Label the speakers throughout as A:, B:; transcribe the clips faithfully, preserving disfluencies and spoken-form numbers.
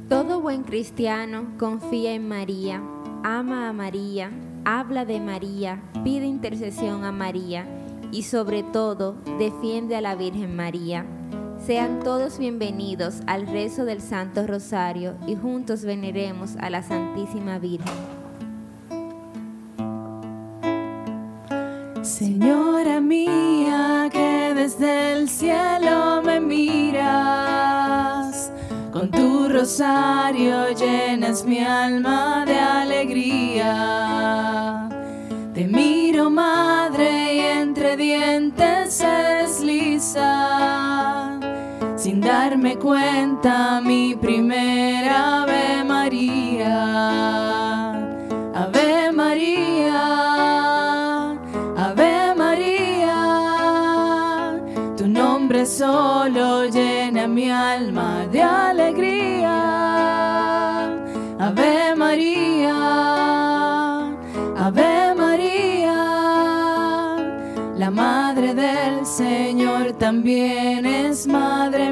A: Todo buen cristiano confía en María, ama a María, habla de María, pide intercesión a María y sobre todo defiende a la Virgen María. Sean todos bienvenidos al rezo del Santo Rosario y juntos veneremos a la Santísima Virgen.
B: Señora mía, que desde el cielo me miras, con tu rosario llenas mi alma de alegría. Te miro, madre, y entre dientes se desliza, sin darme cuenta, mi primera Ave María. Ave María, Ave María, tu nombre solo llena mi alma de alegría. Ave María, Ave María, la Madre del Señor también es Madre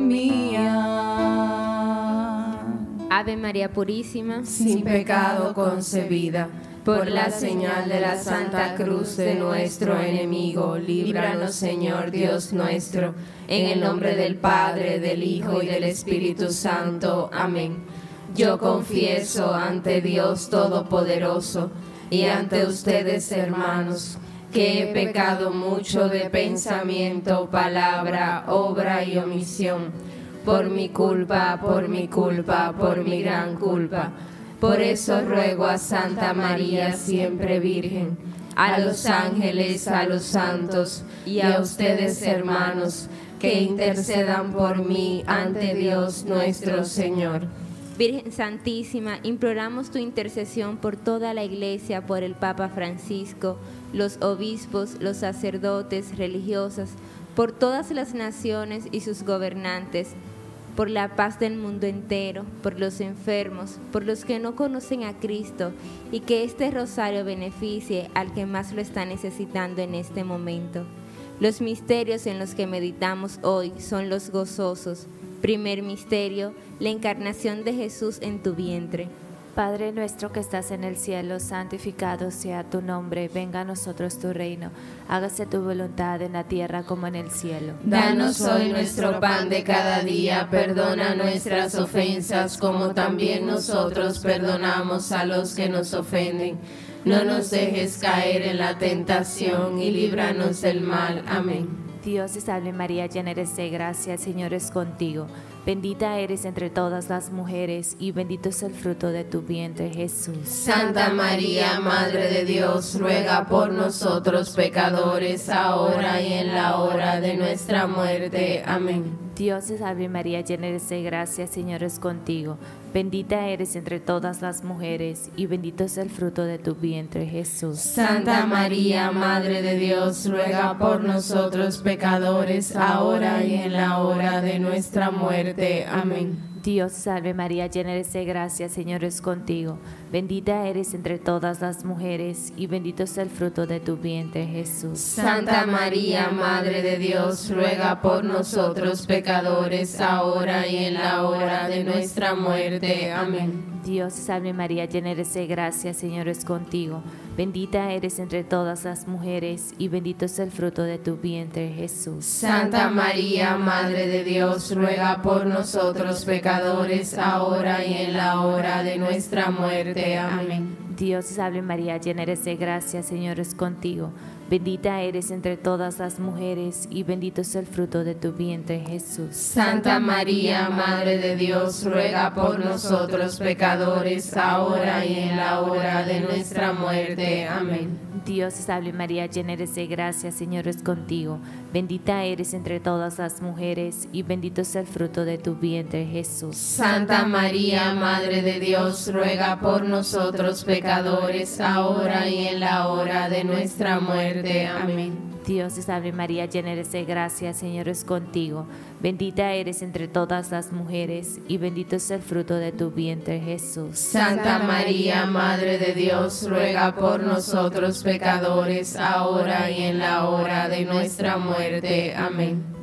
B: mía.
A: Ave María Purísima,
C: sin pecado concebida, por la señal de la Santa Cruz de nuestro enemigo, líbranos, Señor Dios nuestro, en el nombre del Padre, del Hijo y del Espíritu Santo. Amén. Yo confieso ante Dios Todopoderoso y ante ustedes, hermanos, que he pecado mucho de pensamiento, palabra, obra y omisión, por mi culpa, por mi culpa, por mi gran culpa. Por eso ruego a Santa María, siempre Virgen, a los ángeles, a los santos y a ustedes, hermanos, que intercedan por mí ante Dios nuestro Señor.
A: Virgen Santísima, imploramos tu intercesión por toda la Iglesia, por el Papa Francisco, los obispos, los sacerdotes, religiosas, por todas las naciones y sus gobernantes, por la paz del mundo entero, por los enfermos, por los que no conocen a Cristo, y que este rosario beneficie al que más lo está necesitando en este momento. Los misterios en los que meditamos hoy son los gozosos. Primer misterio, la encarnación de Jesús en tu vientre.
D: Padre nuestro que estás en el cielo, santificado sea tu nombre, venga a nosotros tu reino, hágase tu voluntad en la tierra como en el cielo.
C: Danos hoy nuestro pan de cada día, perdona nuestras ofensas como también nosotros perdonamos a los que nos ofenden. No nos dejes caer en la tentación y líbranos del mal. Amén.
D: Dios te salve María, llena eres de gracia, el Señor es contigo. Bendita eres entre todas las mujeres y bendito es el fruto de tu vientre, Jesús.
C: Santa María, Madre de Dios, ruega por nosotros pecadores, ahora y en la hora de nuestra muerte. Amén.
D: Dios te salve María, llena eres de gracia, el Señor es contigo. Bendita eres entre todas las mujeres y bendito es el fruto de tu vientre, Jesús.
C: Santa María, Madre de Dios, ruega por nosotros pecadores, ahora y en la hora de nuestra muerte. Amén.
D: Dios te salve María, llena eres de gracia, el Señor es contigo. Bendita eres entre todas las mujeres y bendito es el fruto de tu vientre, Jesús.
C: Santa María, Madre de Dios, ruega por nosotros pecadores, ahora y en la hora de nuestra muerte. Amén.
D: Dios te salve María, llena eres de gracia, el Señor es contigo. Bendita eres entre todas las mujeres y bendito es el fruto de tu vientre, Jesús.
C: Santa María, Madre de Dios, ruega por nosotros pecadores, ahora y en la hora de nuestra muerte. Amén.
D: Dios te salve María, llena eres de gracia, el Señor es contigo. Bendita eres entre todas las mujeres y bendito es el fruto de tu vientre, Jesús.
C: Santa María, Madre de Dios, ruega por nosotros pecadores, ahora y en la hora de nuestra muerte. Amén.
D: Dios te salve María, llena eres de gracia, el Señor es contigo. Bendita eres entre todas las mujeres y bendito es el fruto de tu vientre, Jesús.
C: Santa María, Madre de Dios, ruega por nosotros pecadores, ahora y en la hora de nuestra muerte. Amén.
D: Dios te salve María, llena eres de gracia, el Señor es contigo. Bendita eres entre todas las mujeres y bendito es el fruto de tu vientre, Jesús.
C: Santa María, Madre de Dios, ruega por nosotros pecadores, ahora y en la hora de nuestra muerte. Amén.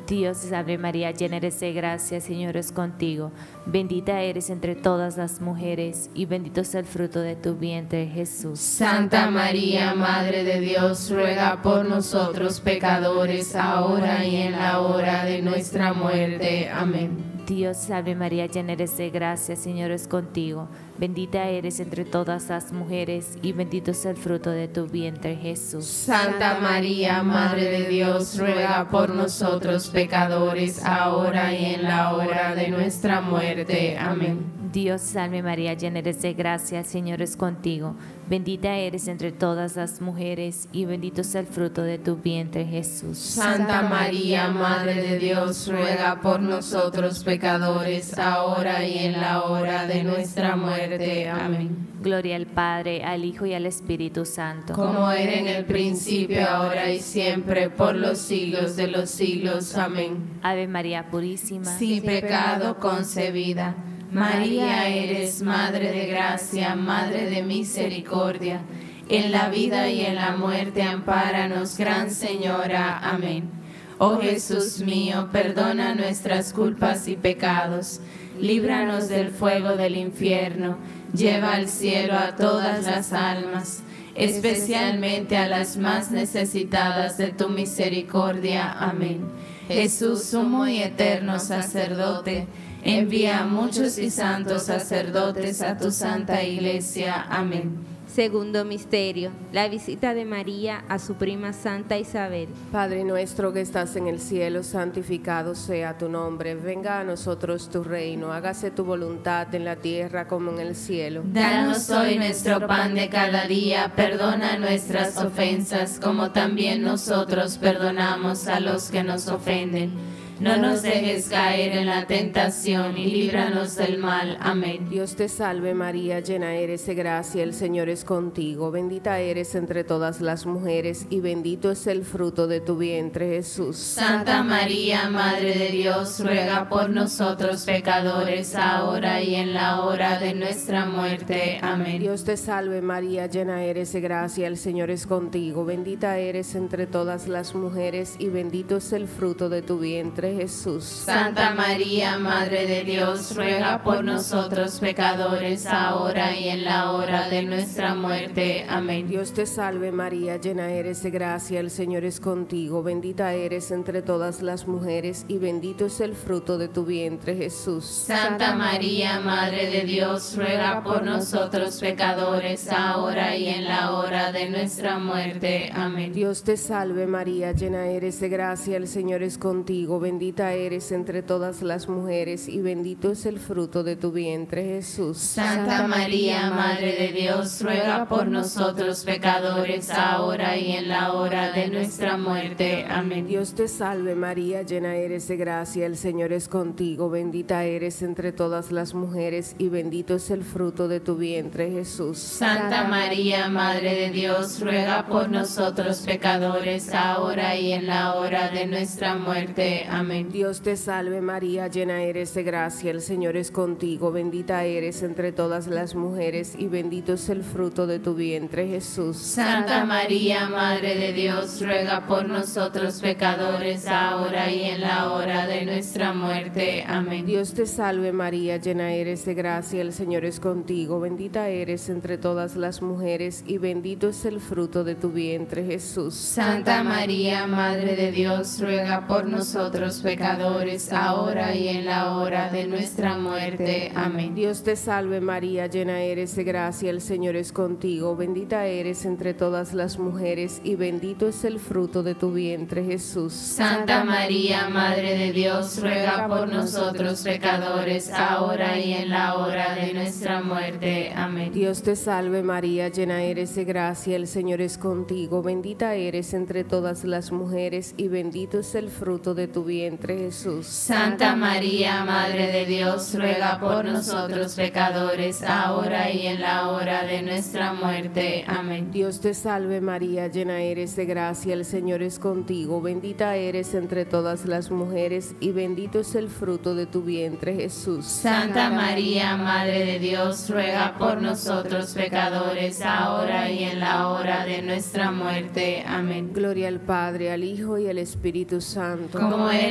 D: Dios te salve María, llena eres de gracia, el Señor es contigo. Bendita eres entre todas las mujeres y bendito es el fruto de tu vientre, Jesús.
C: Santa María, Madre de Dios, ruega por nosotros pecadores, ahora y en la hora de nuestra muerte. Amén.
D: Dios te salve María, llena eres de gracia, el Señor es contigo. Bendita eres entre todas las mujeres y bendito es el fruto de tu vientre, Jesús.
C: Santa María, Madre de Dios, ruega por nosotros pecadores, ahora y en la hora de nuestra muerte. Amén.
D: Dios te salve María, llena eres de gracia, el Señor es contigo. Bendita eres entre todas las mujeres y bendito es el fruto de tu vientre, Jesús.
C: Santa María, Madre de Dios, ruega por nosotros pecadores, ahora y en la hora de nuestra muerte. Amén.
D: Gloria al Padre, al Hijo y al Espíritu Santo.
C: Como era en el principio, ahora y siempre, por los siglos de los siglos. Amén.
D: Ave María Purísima,
C: sin pecado concebida. María, eres Madre de gracia, Madre de misericordia. En la vida y en la muerte, ampáranos, Gran Señora. Amén. Oh Jesús mío, perdona nuestras culpas y pecados. Líbranos del fuego del infierno. Lleva al cielo a todas las almas, especialmente a las más necesitadas de tu misericordia. Amén. Jesús, sumo y eterno sacerdote, envía a muchos y santos sacerdotes a tu santa iglesia. Amén.
A: Segundo misterio, la visita de María a su prima Santa Isabel.
E: Padre nuestro que estás en el cielo, santificado sea tu nombre. Venga a nosotros tu reino, hágase tu voluntad en la tierra como en el cielo.
C: Danos hoy nuestro pan de cada día, perdona nuestras ofensas como también nosotros perdonamos a los que nos ofenden. No nos dejes caer en la tentación y líbranos del mal. Amén.
E: Dios te salve María, llena eres de gracia, el Señor es contigo. Bendita eres entre todas las mujeres y bendito es el fruto de tu vientre, Jesús.
C: Santa María, Madre de Dios, ruega por nosotros pecadores, ahora y en la hora de nuestra muerte. Amén.
E: Dios te salve María, llena eres de gracia, el Señor es contigo. Bendita eres entre todas las mujeres y bendito es el fruto de tu vientre, Jesús.
C: Santa María, Madre de Dios, ruega por nosotros pecadores, ahora y en la hora de nuestra muerte. Amén.
E: Dios te salve María, llena eres de gracia, el Señor es contigo. Bendita eres entre todas las mujeres y bendito es el fruto de tu vientre, Jesús.
C: Santa María, Madre de Dios, ruega por nosotros pecadores, ahora y en la hora de nuestra muerte. Amén.
E: Dios te salve María, llena eres de gracia, el Señor es contigo. Bendita eres entre todas las mujeres y bendito es el fruto de tu vientre, Jesús.
C: Santa María, Madre de Dios, ruega por nosotros pecadores, ahora y en la hora de nuestra muerte. Amén.
E: Dios te salve María, llena eres de gracia, el Señor es contigo. Bendita eres entre todas las mujeres y bendito es el fruto de tu vientre, Jesús.
C: Santa María, Madre de Dios, ruega por nosotros pecadores, ahora y en la hora de nuestra muerte. Amén.
E: Dios te salve María, llena eres de gracia, el Señor es contigo. Bendita eres entre todas las mujeres y bendito es el fruto de tu vientre, Jesús.
C: Santa María, Madre de Dios, ruega por nosotros pecadores, ahora y en la hora de nuestra muerte. Amén.
E: Dios te salve María, llena eres de gracia, el Señor es contigo. Bendita eres entre todas las mujeres y bendito es el fruto de tu vientre, Jesús.
C: Santa María, Madre de Dios, ruega por nosotros pecadores, ahora y en la hora de nuestra muerte. Amén.
E: Dios te salve María, llena eres de gracia, el Señor es contigo. Bendita eres entre todas las mujeres y bendito es el fruto de tu vientre, Jesús.
C: Santa María, Madre de Dios, ruega por nosotros pecadores, ahora y en la hora de nuestra muerte. Amén.
E: Dios te salve María, llena eres de gracia, el Señor es contigo. Bendita eres entre todas las mujeres y bendito es el fruto de tu vientre, Jesús.
C: Santa María, Madre de Dios, ruega por nosotros pecadores, ahora y en la hora de nuestra muerte. Amén.
E: Dios te salve María, llena eres de gracia, el Señor es contigo. Bendita eres entre todas las mujeres y bendito es el fruto de tu vientre, Jesús.
C: Santa María, Madre de Dios, ruega por nosotros pecadores, ahora y en la hora de nuestra muerte. Amén.
E: Gloria al Padre, al Hijo y al Espíritu Santo.
C: Como era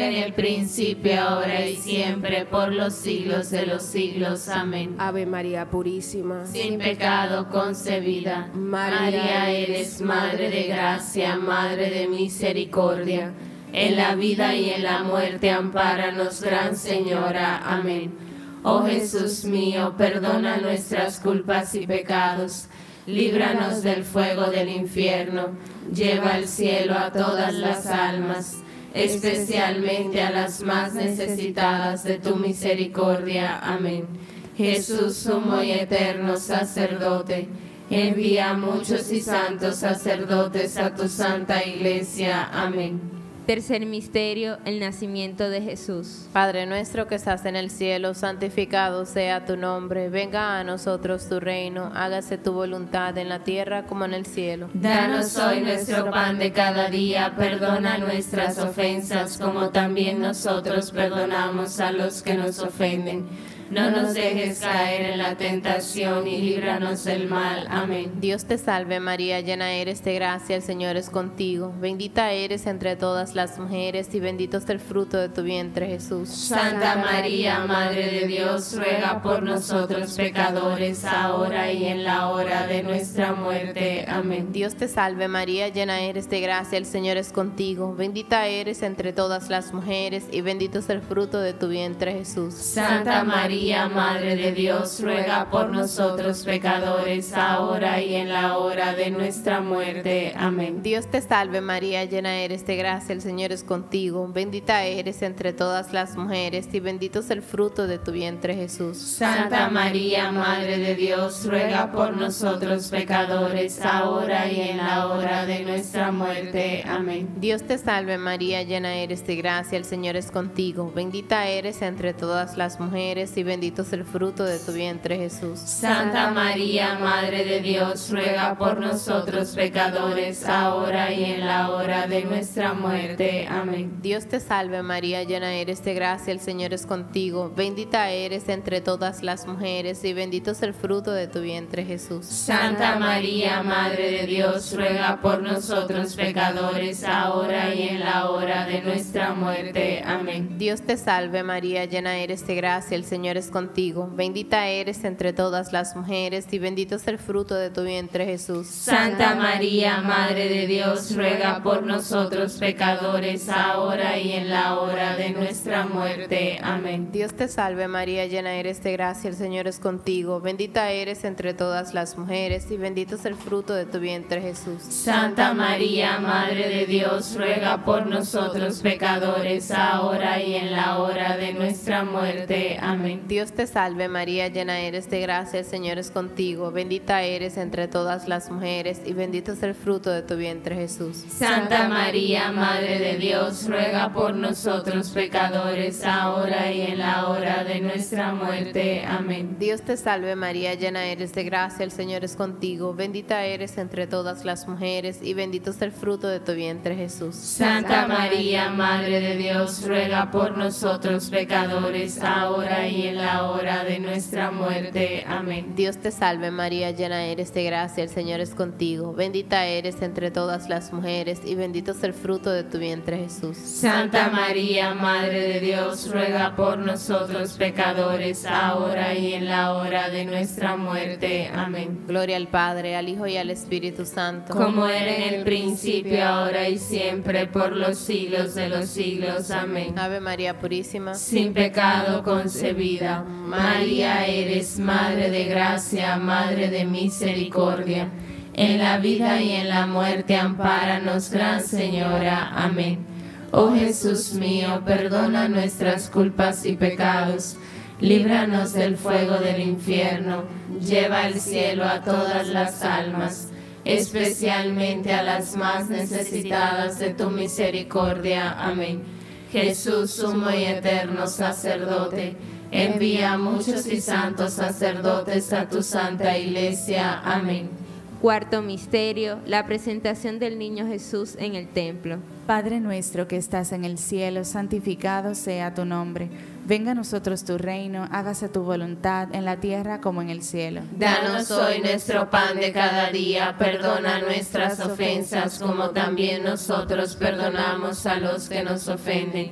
C: era en el principio, ahora y siempre, por los siglos de los siglos. Amén.
E: Ave María Purísima,
C: Sin pecado concebida, María eres Madre de gracia, Madre de misericordia. En la vida y en la muerte, ampáranos, Gran Señora. Amén. Oh Jesús mío, perdona nuestras culpas y pecados, líbranos del fuego del infierno, lleva al cielo a todas las almas, especialmente a las más necesitadas de tu misericordia. Amén. Jesús, sumo y eterno sacerdote, envía a muchos y santos sacerdotes a tu santa iglesia. Amén.
A: Tercer misterio, el nacimiento de Jesús.
C: Padre nuestro que estás en el cielo, santificado sea tu nombre. Venga a nosotros tu reino, hágase tu voluntad en la tierra como en el cielo. Danos hoy nuestro pan de cada día, perdona nuestras ofensas como también nosotros perdonamos a los que nos ofenden. No nos dejes caer en la tentación y líbranos del mal. Amén. Dios te salve María, llena eres de gracia, el Señor es contigo. Bendita eres entre todas las mujeres y bendito es el fruto de tu vientre, Jesús. Santa María, Madre de Dios, ruega por nosotros pecadores, ahora y en la hora de nuestra muerte. Amén. Dios te salve María, llena eres de gracia, el Señor es contigo. Bendita eres entre todas las mujeres y bendito es el fruto de tu vientre, Jesús. Santa María, Madre de Dios, ruega por nosotros pecadores, ahora y en la hora de nuestra muerte. Amén. Dios te salve María, llena eres de gracia, el Señor es contigo. Bendita eres entre todas las mujeres y bendito es el fruto de tu vientre, Jesús. Santa María, Madre de Dios, ruega por nosotros pecadores, ahora y en la hora de nuestra muerte. Amén. Dios te salve María, llena eres de gracia, el Señor es contigo. Bendita eres entre todas las mujeres y bendito es el fruto de tu vientre, Jesús. Santa María, Madre de Dios, ruega por nosotros pecadores, ahora y en la hora de nuestra muerte. Amén. Dios te salve María, llena eres de gracia, el Señor es contigo. Bendita eres entre todas las mujeres y bendito es el fruto de tu vientre, Jesús. Santa María, Madre de Dios, ruega por nosotros pecadores, ahora y en la hora de nuestra muerte. Amén. Dios te salve María, llena eres de gracia, el Señor es contigo. Bendita eres entre todas las mujeres y bendito es el fruto de tu vientre, Jesús. Santa María, Madre de Dios, ruega por nosotros pecadores, ahora y en la hora de nuestra muerte. Amén. Dios te salve María, llena eres de gracia, el Señor es contigo. Bendita eres entre todas las mujeres y bendito es el fruto de tu vientre, Jesús. Santa María, Madre de Dios, ruega por nosotros pecadores, ahora y en la hora de nuestra muerte. Amén. Dios te salve María, llena eres de gracia, el Señor es contigo. Bendita eres entre todas las mujeres y bendito es el fruto de tu vientre, Jesús. Santa María, Madre de Dios, ruega por nosotros pecadores, ahora y en la hora de nuestra muerte. Amén. Dios te salve María, llena eres de gracia, el Señor es contigo. Bendita eres entre todas las mujeres y bendito es el fruto de tu vientre, Jesús. Santa María, Madre de Dios, ruega por nosotros pecadores, ahora y en la hora de nuestra muerte. Amén. Dios te salve María, llena eres de gracia, el Señor es contigo. Bendita eres entre todas las mujeres y bendito es el fruto de tu vientre, Jesús. Santa María, Madre de Dios, ruega por nosotros pecadores, ahora y en la hora de nuestra muerte. Amén. Gloria al Padre, al Hijo y al Espíritu Santo, como era en el principio, ahora y siempre, por los siglos de los siglos. Amén. Ave María Purísima, sin pecado concebida. María eres Madre de gracia, Madre de misericordia. En la vida y en la muerte, ampáranos, Gran Señora. Amén. Oh Jesús mío, perdona nuestras culpas y pecados, líbranos del fuego del infierno, lleva al cielo a todas las almas, especialmente a las más necesitadas de tu misericordia. Amén. Jesús, sumo y eterno sacerdote, envía a muchos y santos sacerdotes a tu santa iglesia. Amén.
A: Cuarto misterio, la presentación del niño Jesús en el templo.
B: Padre nuestro que estás en el cielo, santificado sea tu nombre. Venga a nosotros tu reino, hágase tu voluntad en la tierra como en el cielo.
C: Danos hoy nuestro pan de cada día, perdona nuestras ofensas como también nosotros perdonamos a los que nos ofenden.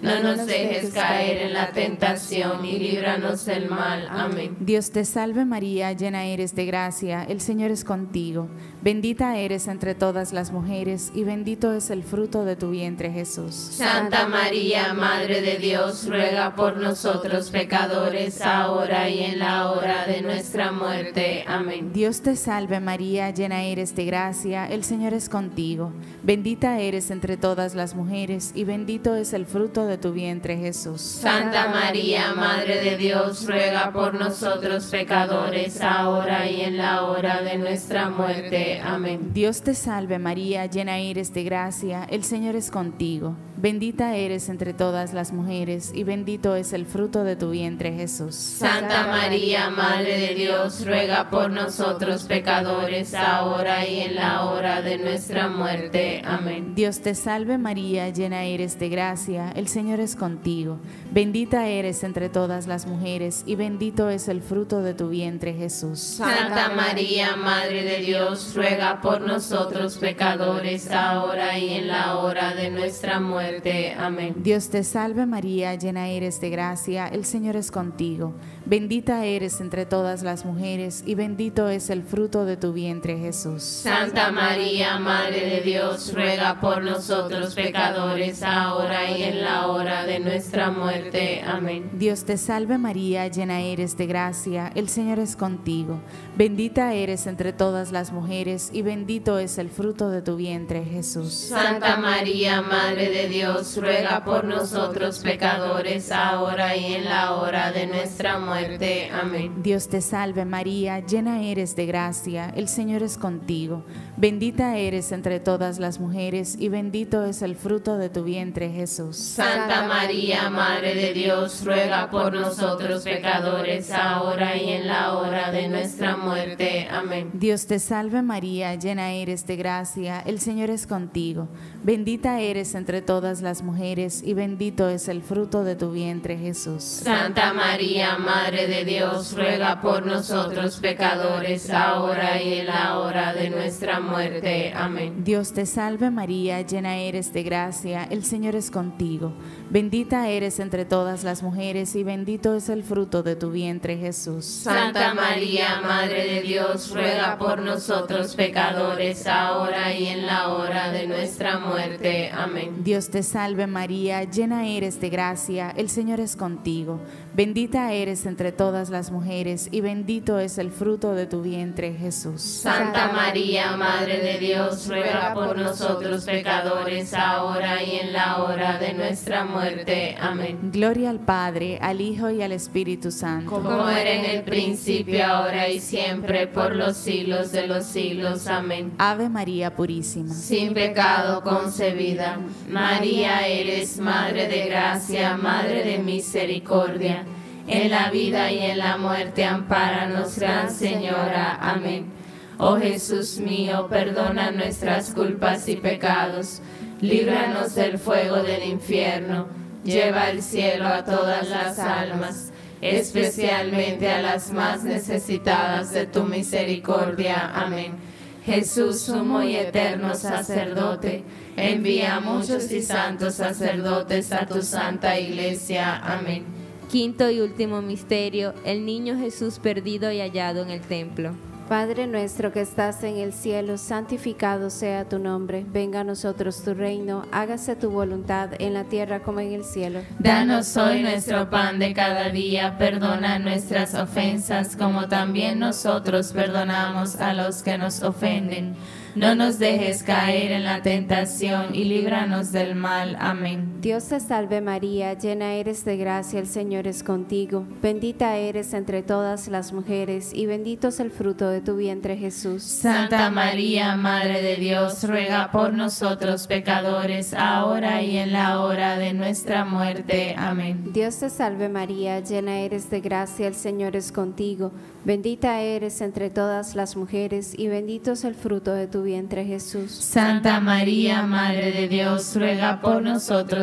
C: No nos dejes caer en la tentación y líbranos del mal. Amén.
B: Dios te salve María, llena eres de gracia, el Señor es contigo. Bendita eres entre todas las mujeres y bendito es el fruto de tu vientre, Jesús.
C: Santa María, Madre de Dios, ruega por nosotros pecadores, ahora y en la hora de nuestra muerte. Amén.
B: Dios te salve María, llena eres de gracia, el Señor es contigo. Bendita eres entre todas las mujeres y bendito es el fruto de tu vientre, Jesús.
C: Santa María, Madre de Dios, ruega por nosotros pecadores, ahora y en la hora de nuestra muerte. Amén.
B: Dios te salve María, llena eres de gracia, el Señor es contigo. Bendita eres entre todas las mujeres y bendito es el fruto de tu vientre, Jesús.
C: Santa María, Madre de Dios, ruega por nosotros pecadores, ahora y en la hora de nuestra muerte. Amén.
B: Dios te salve María, llena eres de gracia, el Señor es contigo. Bendita eres entre todas las mujeres y bendito es el fruto de tu vientre, Jesús.
C: Santa María, Madre de Dios, ruega por nosotros pecadores, ahora y en la hora de nuestra muerte. Amén.
B: Dios te salve María, llena eres de gracia, el Señor es contigo. Bendita eres entre todas las mujeres y bendito es el fruto de tu vientre, Jesús.
C: Santa María, Madre de Dios, ruega por nosotros pecadores, ahora y en la hora de nuestra muerte. Amén.
B: Dios te salve María, llena eres de gracia, el Señor es contigo. Bendita eres entre todas las mujeres y bendito es el fruto de tu vientre, Jesús.
C: Santa María, Madre de Dios, ruega por nosotros pecadores, ahora y en la hora de nuestra muerte. Amén.
B: Dios te salve María, llena eres de gracia, el Señor es contigo. Bendita eres entre todas las mujeres y bendito es el fruto de tu vientre, Jesús.
C: Santa María, Madre de Dios, ruega por nosotros pecadores, ahora y en la hora de nuestra muerte. Amén.
B: Dios te salve María, llena eres de gracia, el Señor es contigo. Bendita eres entre todas las mujeres y bendito es el fruto de tu vientre, Jesús.
C: Santa María, Madre de Dios, ruega por nosotros pecadores, ahora y en la hora de nuestra muerte. Amén.
B: Dios te salve María, llena eres de gracia, el Señor es contigo. Bendita eres entre todas las mujeres y bendito es el fruto de tu vientre, Jesús.
C: Santa María, Madre de Dios, ruega por nosotros pecadores, ahora y en la hora de nuestra muerte. Amén.
B: Dios te salve María, llena eres de gracia, el Señor es contigo. Bendita eres entre todas las mujeres y bendito es el fruto de tu vientre, Jesús.
C: Santa María, Madre de Dios, ruega por nosotros pecadores, ahora y en la hora de nuestra muerte. Amén.
B: Gloria al Padre, al Hijo y al Espíritu Santo.
C: Como era en el principio, ahora y siempre, por los siglos de los siglos. Amén.
B: Ave María Purísima.
C: Sin pecado concebida. María, eres Madre de gracia, Madre de misericordia. En la vida y en la muerte, ampáranos, Gran Señora. Amén. Oh Jesús mío, perdona nuestras culpas y pecados. Líbranos del fuego del infierno. Lleva al cielo a todas las almas, especialmente a las más necesitadas de tu misericordia. Amén. Jesús, sumo y eterno sacerdote, envía a muchos y santos sacerdotes a tu santa iglesia. Amén.
A: Quinto y último misterio, el niño Jesús perdido y hallado en el templo.
F: Padre nuestro que estás en el cielo, santificado sea tu nombre. Venga a nosotros tu reino, hágase tu voluntad en la tierra como en el cielo.
C: Danos hoy nuestro pan de cada día, perdona nuestras ofensas como también nosotros perdonamos a los que nos ofenden. No nos dejes caer en la tentación y líbranos del mal. Amén.
F: Dios te salve María, llena eres de gracia, el Señor es contigo. Bendita eres entre todas las mujeres y bendito es el fruto de tu vientre, Jesús.
C: Santa María, Madre de Dios, ruega por nosotros pecadores, ahora y en la hora de nuestra muerte. Amén.
F: Dios te salve María, llena eres de gracia, el Señor es contigo. Bendita eres entre todas las mujeres y bendito es el fruto de tu vientre, Jesús.
C: Santa María, Madre de Dios, ruega por nosotros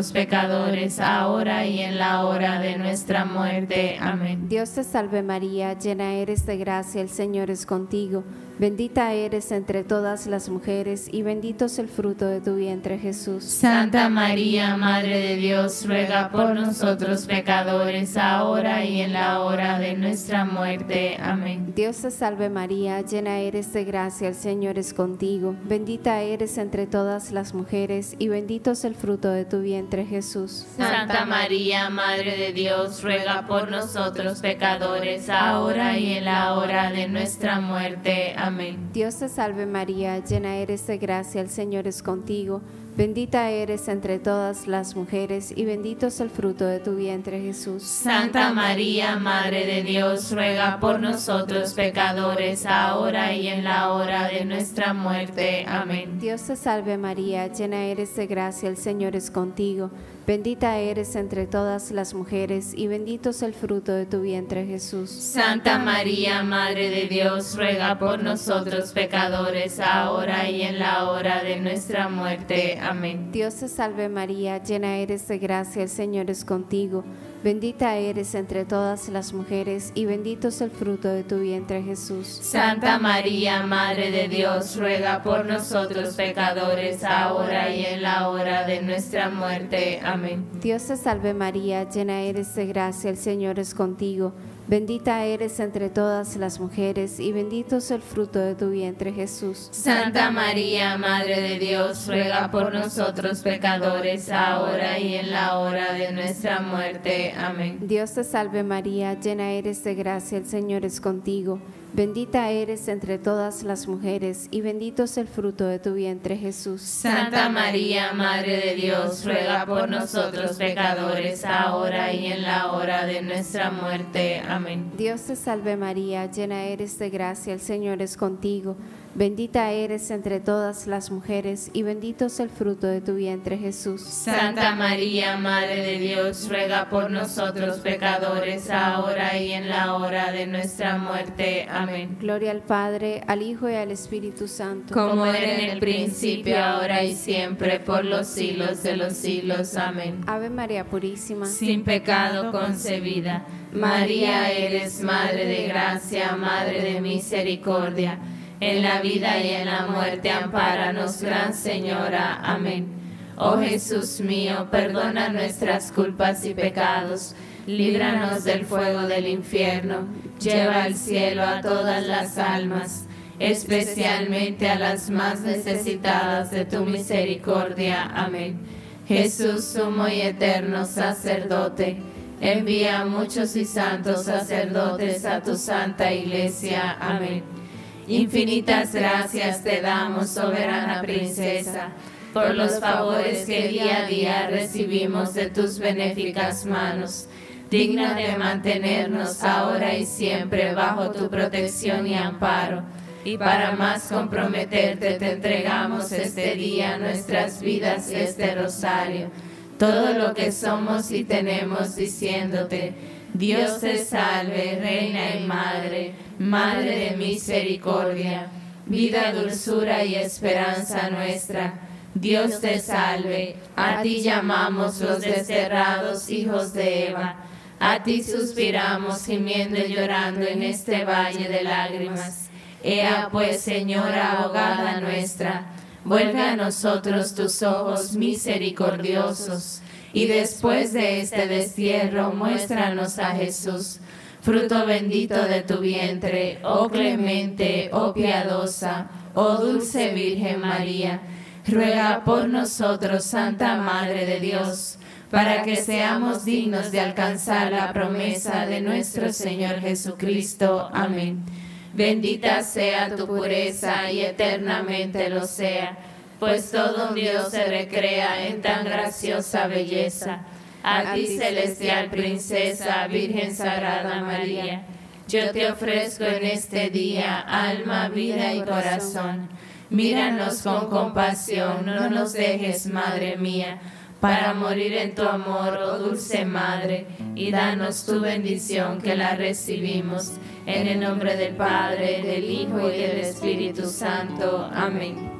D: nosotros pecadores, ahora y en la hora de nuestra muerte. Amén.
F: Dios te salve María, llena eres de gracia, el Señor es contigo. Bendita eres entre todas las mujeres y bendito es el fruto de tu vientre, Jesús.
D: Santa María, Madre de Dios, ruega por nosotros pecadores, ahora y en la hora de nuestra muerte. Amén.
F: Dios te salve María, llena eres de gracia, el Señor es contigo. Bendita eres entre todas las mujeres y bendito es el fruto de tu vientre, Jesús.
D: Santa María, Madre de Dios, ruega por nosotros pecadores, ahora y en la hora de nuestra muerte. Amén.
F: Dios te salve María, llena eres de gracia, el Señor es contigo. Bendita eres entre todas las mujeres y bendito es el fruto de tu vientre, Jesús.
D: Santa María, Madre de Dios, ruega por nosotros pecadores, ahora y en la hora de nuestra muerte. Amén.
F: Dios te salve María, llena eres de gracia, el Señor es contigo. Bendita eres entre todas las mujeres y bendito es el fruto de tu vientre, Jesús.
D: Santa María, Madre de Dios, ruega por nosotros pecadores, ahora y en la hora de nuestra muerte. Amén.
F: Dios te salve María, llena eres de gracia, el Señor es contigo. Bendita eres entre todas las mujeres y bendito es el fruto de tu vientre, Jesús.
D: Santa María, Madre de Dios, ruega por nosotros pecadores, ahora y en la hora de nuestra muerte. Amén.
F: Dios te salve María, llena eres de gracia, el Señor es contigo. Bendita eres entre todas las mujeres y bendito es el fruto de tu vientre, Jesús.
D: Santa María, Madre de Dios, ruega por nosotros pecadores, ahora y en la hora de nuestra muerte. Amén.
F: Dios te salve María, llena eres de gracia, el Señor es contigo. Bendita eres entre todas las mujeres y bendito es el fruto de tu vientre, Jesús.
D: Santa María, Madre de Dios, ruega por nosotros pecadores, ahora y en la hora de nuestra muerte. Amén.
F: Dios te salve María, llena eres de gracia, el Señor es contigo. Bendita eres entre todas las mujeres y bendito es el fruto de tu vientre, Jesús.
D: Santa María, Madre de Dios, ruega por nosotros pecadores, ahora y en la hora de nuestra muerte. Amén.
F: Gloria al Padre, al Hijo y al Espíritu Santo.
D: Como era en el principio, ahora y siempre, por los siglos de los siglos. Amén.
F: Ave María Purísima,
D: sin pecado concebida. María, eres Madre de gracia, Madre de misericordia. En la vida y en la muerte, ampáranos, Gran Señora. Amén. Oh Jesús mío, perdona nuestras culpas y pecados, líbranos del fuego del infierno, lleva al cielo a todas las almas, especialmente a las más necesitadas de tu misericordia. Amén. Jesús, sumo y eterno sacerdote, envía a muchos y santos sacerdotes a tu santa iglesia. Amén. Infinitas gracias te damos, soberana princesa, por los favores que día a día recibimos de tus benéficas manos. Digna de mantenernos ahora y siempre bajo tu protección y amparo. Y para más comprometerte te entregamos este día nuestras vidas y este rosario, todo lo que somos y tenemos, diciéndote: Dios te salve, Reina y Madre, Madre de misericordia, vida, dulzura y esperanza nuestra. Dios te salve, a ti llamamos los desterrados hijos de Eva, a ti suspiramos gimiendo y llorando en este valle de lágrimas. Ea pues, Señora abogada nuestra, vuelve a nosotros tus ojos misericordiosos, y después de este destierro muéstranos a Jesús, fruto bendito de tu vientre, oh clemente, oh piadosa, oh dulce Virgen María. Ruega por nosotros, Santa Madre de Dios, para que seamos dignos de alcanzar la promesa de nuestro Señor Jesucristo. Amén. Bendita sea tu pureza y eternamente lo sea, pues todo un Dios se recrea en tan graciosa belleza. A ti, celestial princesa, Virgen Sagrada María, yo te ofrezco en este día alma, vida y corazón. Míranos con compasión, no nos dejes, Madre mía, para morir en tu amor, oh dulce Madre, y danos tu bendición que la recibimos. En el nombre del Padre, del Hijo y del Espíritu Santo. Amén.